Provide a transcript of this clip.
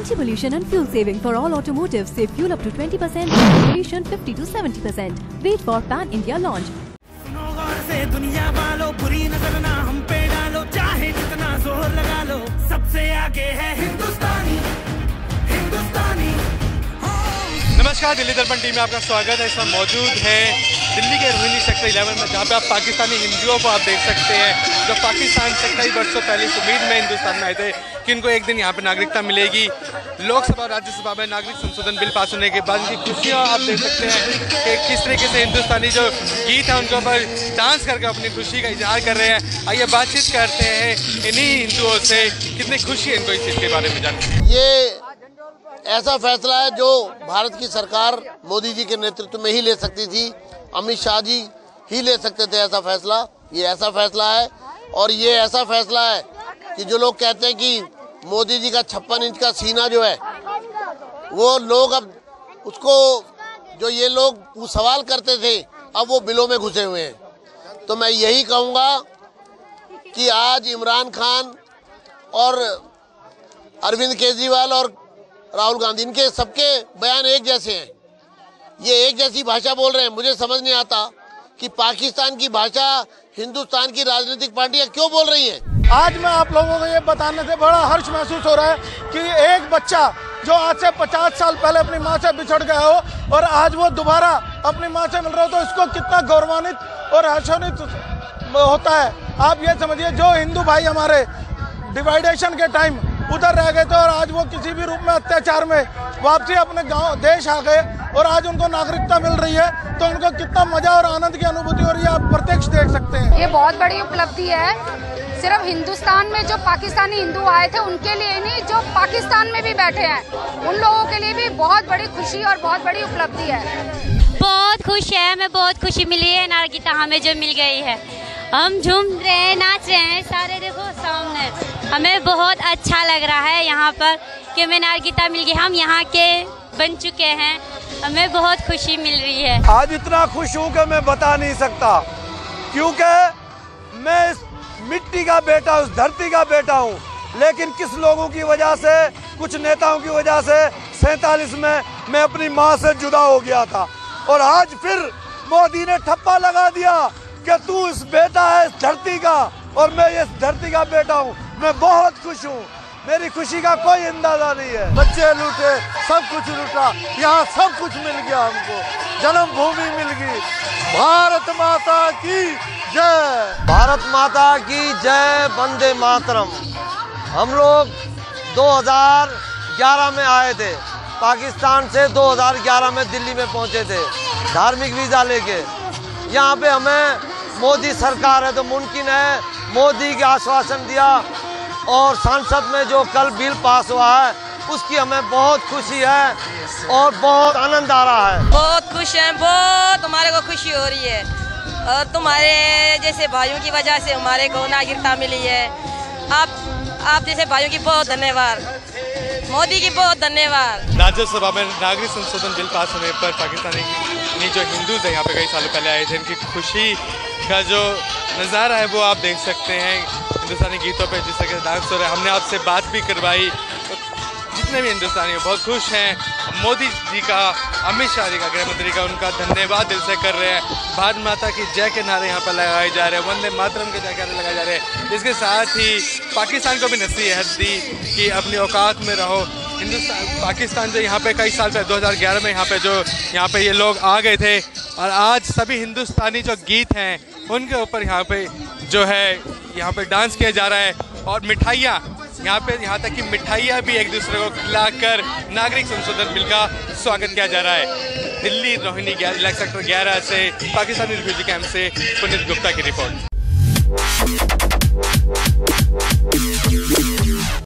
Anti-pollution and fuel saving for all automotive. Save fuel up to 20%, pollution 50 to 70%. Wait for Pan-India launch. सुनो गौर से दुनिया वालों, बुरी नजर ना हम पे डालो, चाहे जितना जोर लगा लो, सबसे आगे है हिंदुस्तानी, हिंदुस्तानी। नमस्कार, दिल्ली दर्पण टीम में आपका स्वागत है। इस वक्त मौजूद है दिल्ली के रोहिणी सेक्टर 11 में, जहाँ पे आप पाकिस्तानी हिंदुओं को आप देख सकते हैं जो पाकिस्तान से कई वर्षों पहले इस उम्मीद में हिंदुस्तान में आए थे कि इनको एक दिन यहाँ पे नागरिकता मिलेगी। लोकसभा और राज्यसभा में नागरिक संशोधन बिल पास होने के बाद इनकी खुशियाँ आप देख सकते हैं कि किस तरीके से हिंदुस्तानी जो गीत है उनके ऊपर डांस करके अपनी खुशी का इजहार कर रहे हैं। आइए बातचीत करते हैं इन्हीं हिंदुओं से, कितनी खुशी है इनको इस चीज़ के बारे में जानते। ये ऐसा फैसला है जो भारत की सरकार मोदी जी के नेतृत्व में ही ले सकती थी, अमित शाह जी ही ले सकते थे ऐसा फैसला। ये ऐसा फैसला है और ये ऐसा फैसला है कि जो लोग कहते हैं कि मोदी जी का 56 इंच का सीना जो है वो लोग अब उसको जो ये लोग सवाल करते थे अब वो बिलों में घुसे हुए हैं। तो मैं यही कहूँगा कि आज इमरान खान और अरविंद केजरीवाल और राहुल गांधी, इनके सबके बयान एक जैसे हैं। ये एक जैसी भाषा बोल रहे हैं। मुझे समझ नहीं आता कि पाकिस्तान की भाषा हिंदुस्तान की राजनीतिक पार्टियां क्यों बोल रही हैं। आज मैं आप लोगों को ये बताने से बड़ा हर्ष महसूस हो रहा है कि एक बच्चा जो आज से 50 साल पहले अपनी माँ से बिछड़ गया हो और आज वो दोबारा अपनी माँ से मिल रहा हो तो इसको कितना गौरवान्वित और हर्षान्वित होता है। आप ये समझिए, जो हिंदू भाई हमारे डिवाइडेशन के टाइम उधर रह गए थे और आज वो किसी भी रूप में अत्याचार में वापसी अपने गांव देश आ गए और आज उनको नागरिकता मिल रही है, तो उनको कितना मजा और आनंद की अनुभूति हो रही है, आप प्रत्यक्ष देख सकते हैं। ये बहुत बड़ी उपलब्धि है। सिर्फ हिंदुस्तान में जो पाकिस्तानी हिंदू आए थे उनके लिए नहीं, जो पाकिस्तान में भी बैठे हैं उन लोगों के लिए भी बहुत बड़ी खुशी और बहुत बड़ी उपलब्धि है। बहुत खुश है, हमें बहुत खुशी मिली है। नागरिकता हमें जो मिल गई है, हम झूम रहे हैं, नाच रहे हैं, सारे देखो सामने। हमें बहुत अच्छा लग रहा है यहाँ पर कि हमें नागरिकता मिल गई। हम यहाँ के बन चुके हैं, हमें बहुत खुशी मिल रही है। आज इतना खुश हूँ कि मैं बता नहीं सकता, क्योंकि मैं इस मिट्टी का बेटा, उस धरती का बेटा हूँ। लेकिन किस लोगों की वजह से, कुछ नेताओं की वजह से 47 में मैं अपनी माँ से जुदा हो गया था और आज फिर मोदी ने ठप्पा लगा दिया कि तू इस बेटा है इस धरती का और मैं इस धरती का बेटा हूँ। मैं बहुत खुश हूँ, मेरी खुशी का कोई अंदाजा नहीं है। बच्चे लूटे, सब कुछ लूटा, यहाँ सब कुछ मिल गया हमको, जन्मभूमि मिल गई। भारत माता की जय, भारत माता की जय, वंदे मातरम। हम लोग 2011 में आए थे, पाकिस्तान से 2011 में दिल्ली में पहुँचे थे धार्मिक वीज़ा लेके। यहाँ पे हमें मोदी सरकार है तो मुमकिन है, मोदी के आश्वासन दिया और संसद में जो कल बिल पास हुआ है उसकी हमें बहुत खुशी है और बहुत आनंद आ रहा है। बहुत खुश हैं, बहुत हमारे को खुशी हो रही है और तुम्हारे जैसे भाइयों की वजह से हमारे को नागरिकता मिली है। आप जैसे भाइयों की बहुत धन्यवाद, मोदी की बहुत धन्यवाद। राज्यसभा में नागरिक संशोधन बिल पास होने पर पाकिस्तानी जो हिंदू हैं यहाँ पे कई सालों पहले आए थे, इनकी खुशी का जो नज़ारा है वो आप देख सकते हैं। हिंदुस्तानी गीतों पे जिस तरह से डांस हो रहा है, हमने आपसे बात भी करवाई। तो जितने भी हिंदुस्तानी हैं बहुत खुश हैं। मोदी जी का, अमित शाह जी का, गृह मंत्री का, उनका धन्यवाद दिल से कर रहे हैं। भारत माता की जय के नारे यहाँ पर लगाए जा रहे हैं, वंदे मातरम के जयकारे लगाए जा रहे हैं। इसके साथ ही पाकिस्तान को भी नसीहत दी कि अपनी औकात में रहो। पाकिस्तान जो यहाँ पे कई साल पहले 2011 में यहाँ पे ये लोग आ गए थे और आज सभी हिंदुस्तानी जो गीत हैं उनके ऊपर यहाँ पे डांस किया जा रहा है और मिठाइयाँ यहाँ तक कि मिठाइयाँ भी एक दूसरे को खिलाकर नागरिक संशोधन बिल का स्वागत किया जा रहा है। दिल्ली रोहिणी सेक्टर 11 से पाकिस्तानी रिफ्यूजी कैंप से पुनीत गुप्ता की रिपोर्ट।